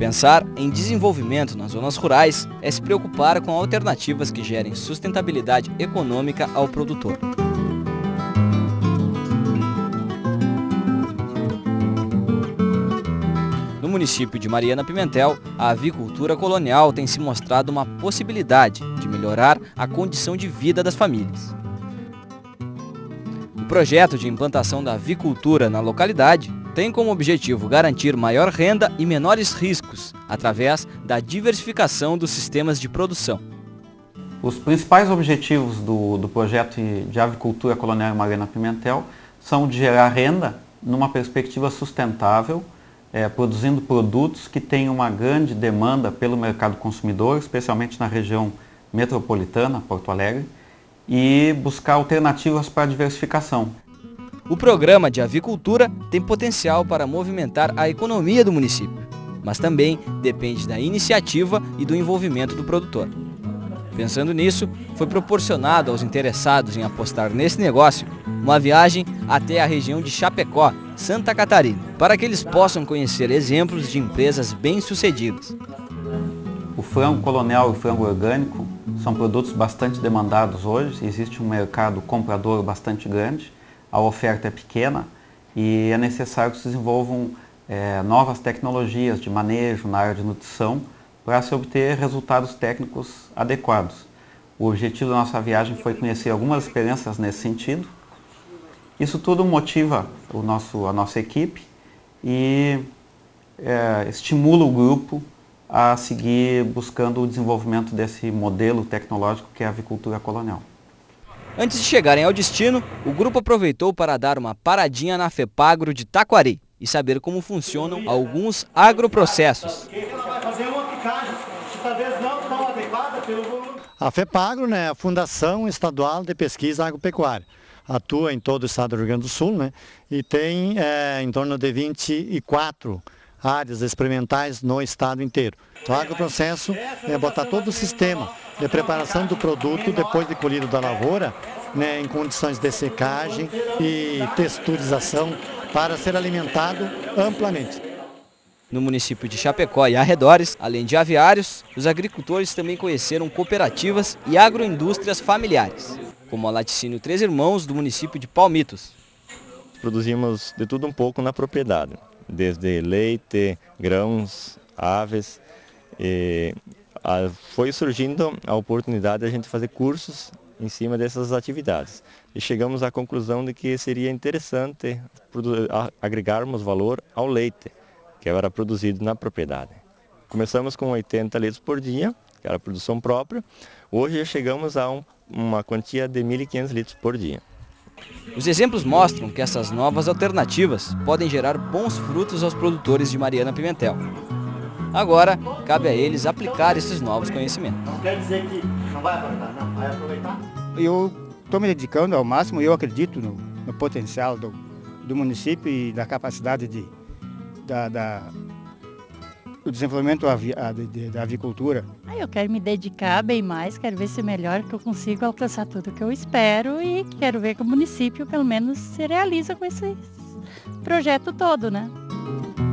Pensar em desenvolvimento nas zonas rurais é se preocupar com alternativas que gerem sustentabilidade econômica ao produtor. No município de Mariana Pimentel, a avicultura colonial tem se mostrado uma possibilidade de melhorar a condição de vida das famílias. O projeto de implantação da avicultura na localidade tem como objetivo garantir maior renda e menores riscos através da diversificação dos sistemas de produção. Os principais objetivos do projeto de avicultura colonial em Mariana Pimentel são de gerar renda numa perspectiva sustentável, produzindo produtos que têm uma grande demanda pelo mercado consumidor, especialmente na região metropolitana, Porto Alegre, e buscar alternativas para a diversificação. O programa de avicultura tem potencial para movimentar a economia do município, mas também depende da iniciativa e do envolvimento do produtor. Pensando nisso, foi proporcionado aos interessados em apostar nesse negócio uma viagem até a região de Chapecó, Santa Catarina, para que eles possam conhecer exemplos de empresas bem-sucedidas. O frango colonial e o frango orgânico são produtos bastante demandados hoje, existe um mercado comprador bastante grande, a oferta é pequena e é necessário que se desenvolvam novas tecnologias de manejo na área de nutrição para se obter resultados técnicos adequados. O objetivo da nossa viagem foi conhecer algumas experiências nesse sentido. Isso tudo motiva a nossa equipe e estimula o grupo a seguir buscando o desenvolvimento desse modelo tecnológico que é a avicultura colonial. Antes de chegarem ao destino, o grupo aproveitou para dar uma paradinha na FEPAGRO de Taquari e saber como funcionam alguns agroprocessos. A FEPAGRO, né, é a Fundação Estadual de Pesquisa Agropecuária. Atua em todo o estado do Rio Grande do Sul, né, e tem em torno de 24 áreas experimentais no estado inteiro. Então, o agroprocesso é botar todo o sistema de preparação do produto depois de colhido da lavoura, né, em condições de secagem e texturização para ser alimentado amplamente. No município de Chapecó e arredores, além de aviários, os agricultores também conheceram cooperativas e agroindústrias familiares, como a Laticínio Três Irmãos do município de Palmitos. Produzimos de tudo um pouco na propriedade, desde leite, grãos, aves. Foi surgindo a oportunidade de a gente fazer cursos em cima dessas atividades. E chegamos à conclusão de que seria interessante agregarmos valor ao leite, que era produzido na propriedade. Começamos com 80 litros por dia, que era a produção própria. Hoje já chegamos a uma quantia de 1.500 litros por dia. Os exemplos mostram que essas novas alternativas podem gerar bons frutos aos produtores de Mariana Pimentel. Agora, cabe a eles aplicar esses novos conhecimentos. Não quer dizer que não vai aproveitar, não, vai aproveitar. Eu estou me dedicando ao máximo, eu acredito no potencial do município e da capacidade do desenvolvimento da avicultura. Eu quero me dedicar bem mais, quero ver se melhor que eu consigo alcançar tudo que eu espero e quero ver que o município pelo menos se realiza com esse projeto todo, né?